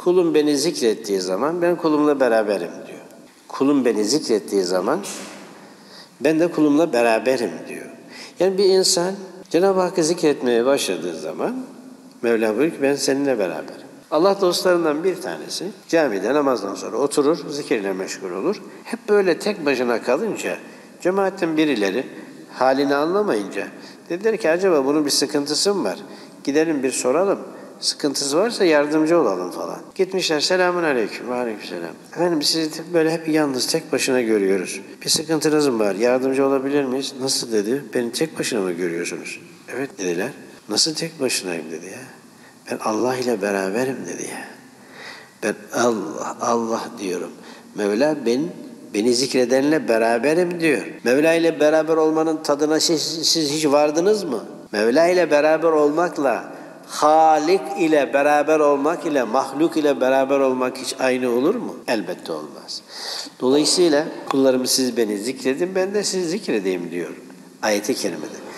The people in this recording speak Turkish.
Kulum beni zikrettiği zaman ben kulumla beraberim diyor. Kulum beni zikrettiği zaman ben de kulumla beraberim diyor. Yani bir insan Cenab-ı Hakk'ı zikretmeye başladığı zaman Mevla buyuruyor ki ben seninle beraberim. Allah dostlarından bir tanesi camide namazdan sonra oturur, zikirle meşgul olur. Hep böyle tek başına kalınca cemaatten birileri halini anlamayınca dediler ki acaba bunun bir sıkıntısı mı var? Gidelim bir soralım. Sıkıntısı varsa yardımcı olalım falan. Gitmişler selamun aleyküm ve aleykümselam. Efendim sizi böyle hep yalnız tek başına görüyoruz. Bir sıkıntınız mı var? Yardımcı olabilir miyiz? Nasıl dedi? Beni tek başına mı görüyorsunuz? Evet dediler. Nasıl tek başınayım dedi ya. Ben Allah ile beraberim dedi ya. Ben Allah diyorum. Mevla beni zikredenle beraberim diyor. Mevla ile beraber olmanın tadına siz hiç vardınız mı? Mevla ile beraber olmakla Halik ile beraber olmak ile mahluk ile beraber olmak hiç aynı olur mu? Elbette olmaz. Dolayısıyla kullarım siz beni zikredin ben de sizi zikredeyim diyor ayet-i kerimede.